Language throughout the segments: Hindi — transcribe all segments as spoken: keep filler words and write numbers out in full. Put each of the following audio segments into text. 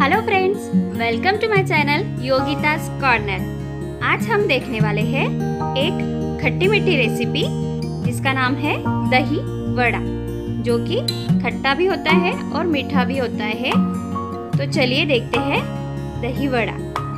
Hello friends, welcome to my channel योगिता's कॉर्नर। आज हम देखने वाले हैं एक खट्टी मीठी रेसिपी जिसका नाम है दही वड़ा, जो कि खट्टा भी होता है और मीठा भी होता है। तो चलिए देखते हैं दही वड़ा।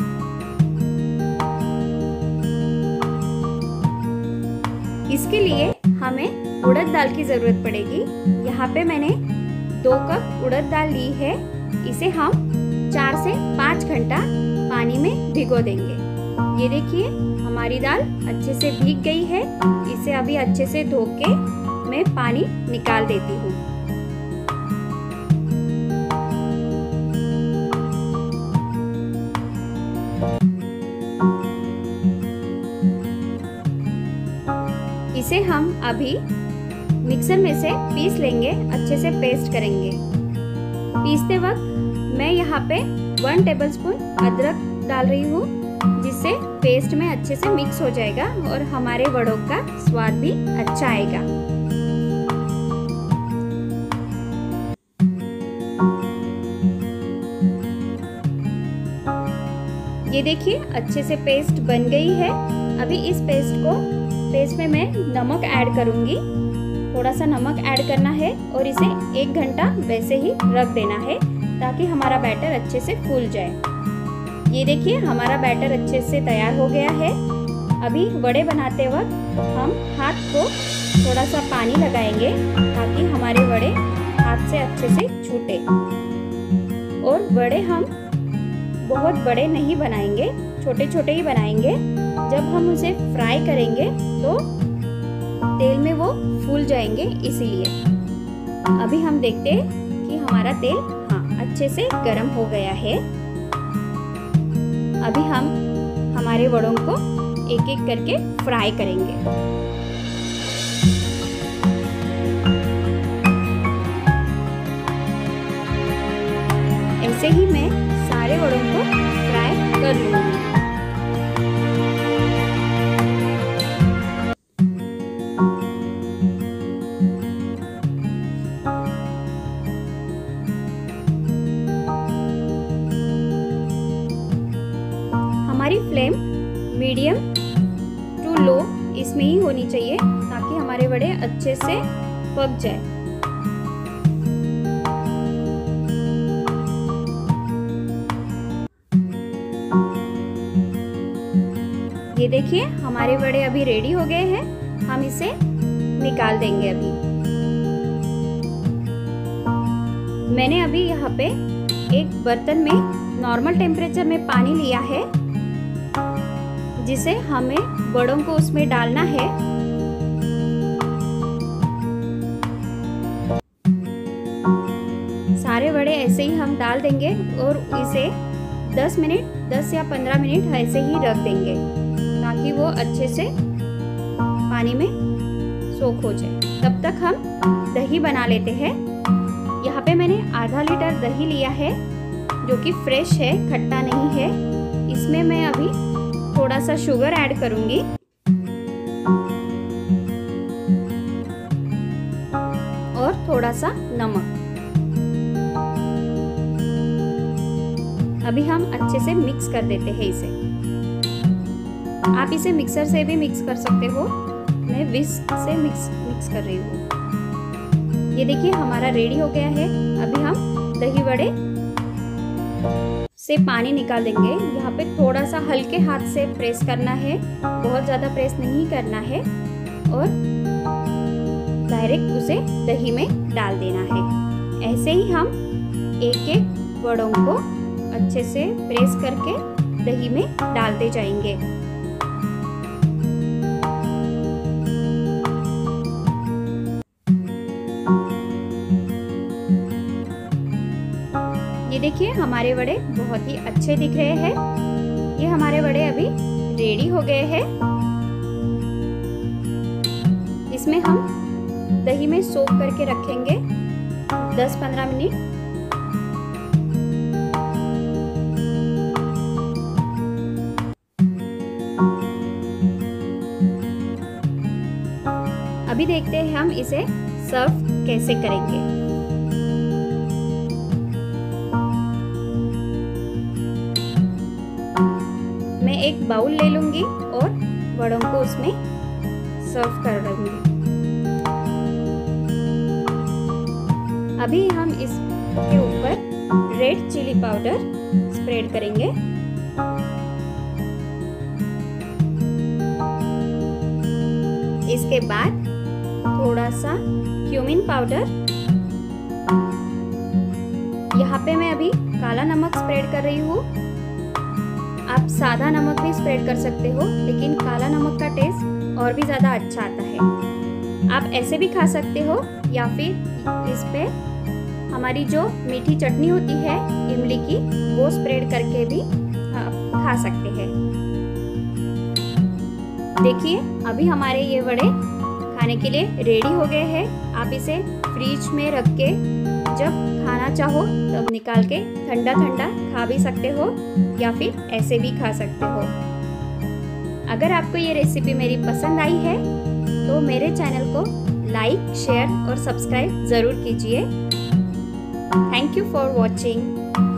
इसके लिए हमें उड़द दाल की ज़रूरत पड़ेगी। यहाँ पे मैंने दो कप उड़द दाल ली है। इसे हम चार से पाँच घंटा पानी में भिगो देंगे। ये देखिए हमारी दाल अच्छे से भीग गई है। इसे अभी अच्छे से धो के मैं पानी निकाल देती हूँ। इसे हम अभी मिक्सर में से पीस लेंगे, अच्छे से पेस्ट करेंगे। पीसते वक्त मैं यहाँ पे वन टेबलस्पून अदरक डाल रही हूँ, जिससे पेस्ट में अच्छे से मिक्स हो जाएगा और हमारे वड़ों का स्वाद भी अच्छा आएगा। ये देखिए अच्छे से पेस्ट बन गई है। अभी इस पेस्ट को पेस्ट में मैं नमक ऐड करूँगी। थोड़ा सा नमक ऐड करना है और इसे एक घंटा वैसे ही रख देना है ताकि हमारा बैटर अच्छे से फूल जाए। ये देखिए हमारा बैटर अच्छे से तैयार हो गया है। अभी वड़े बनाते वक्त हम हाथ को थोड़ा सा पानी लगाएंगे ताकि हमारे वड़े हाथ से अच्छे से छूटे। और वड़े हम बहुत बड़े नहीं बनाएंगे, छोटे छोटे ही बनाएंगे। जब हम उसे फ्राई करेंगे तो तेल में वो फूल जाएंगे, इसीलिए। अभी हम देखते हैं कि हमारा तेल हाँ अच्छे से गर्म हो गया है। अभी हम हमारे वड़ों को एक एक करके फ्राई करेंगे। ऐसे ही मैं सारे वड़ों को फ्राई कर लूँगी। हमारी फ्लेम मीडियम टू लो इसमें ही होनी चाहिए ताकि हमारे वड़े अच्छे से पक जाए। ये देखिए हमारे वड़े अभी रेडी हो गए हैं। हम इसे निकाल देंगे। अभी मैंने अभी यहाँ पे एक बर्तन में नॉर्मल टेम्परेचर में पानी लिया है, जिसे हमें वड़ों को उसमें डालना है। सारे वड़े ऐसे ही हम डाल देंगे और इसे दस मिनट दस या पंद्रह मिनट ऐसे ही रख देंगे ताकि वो अच्छे से पानी में सोख हो जाए। तब तक हम दही बना लेते हैं। यहाँ पे मैंने आधा लीटर दही लिया है, जो कि फ्रेश है, खट्टा नहीं है। इसमें मैं अभी थोड़ा सा शुगर ऐड करूंगी और थोड़ा सा नमक। अभी हम अच्छे से मिक्स कर देते हैं इसे। आप इसे मिक्सर से भी मिक्स कर सकते हो, मैं विस्क से मिक्स मिक्स कर रही हूँ। ये देखिए हमारा रेडी हो गया है। अभी हम दही वड़े से पानी निकाल देंगे। यहाँ पे थोड़ा सा हल्के हाथ से प्रेस करना है, बहुत ज़्यादा प्रेस नहीं करना है, और डायरेक्ट उसे दही में डाल देना है। ऐसे ही हम एक एक वड़ों को अच्छे से प्रेस करके दही में डालते जाएंगे। ये देखिए हमारे वड़े बहुत ही अच्छे दिख रहे हैं। ये हमारे वड़े अभी रेडी हो गए हैं। इसमें हम दही में सोक करके रखेंगे दस पंद्रह मिनट। अभी देखते हैं हम इसे सर्व कैसे करेंगे। एक बाउल ले लूँगी और वड़ों को उसमें सर्व कर लूँगी। अभी हम इसके ऊपर रेड चिली पाउडर स्प्रेड करेंगे। इसके बाद थोड़ा सा क्यूमिन पाउडर। यहाँ पे मैं अभी काला नमक स्प्रेड कर रही हूँ। आप सादा नमक भी स्प्रेड कर सकते हो, लेकिन काला नमक का टेस्ट और भी ज़्यादा अच्छा आता है। आप ऐसे भी खा सकते हो या फिर इस पे हमारी जो मीठी चटनी होती है इमली की, वो स्प्रेड करके भी आप खा सकते हैं। देखिए अभी हमारे ये वड़े खाने के लिए रेडी हो गए हैं। आप इसे फ्रिज में रख के जब खाना चाहो तब निकाल के ठंडा ठंडा खा भी सकते हो या फिर ऐसे भी खा सकते हो। अगर आपको ये रेसिपी मेरी पसंद आई है तो मेरे चैनल को लाइक, शेयर और सब्सक्राइब ज़रूर कीजिए। Thank you for watching.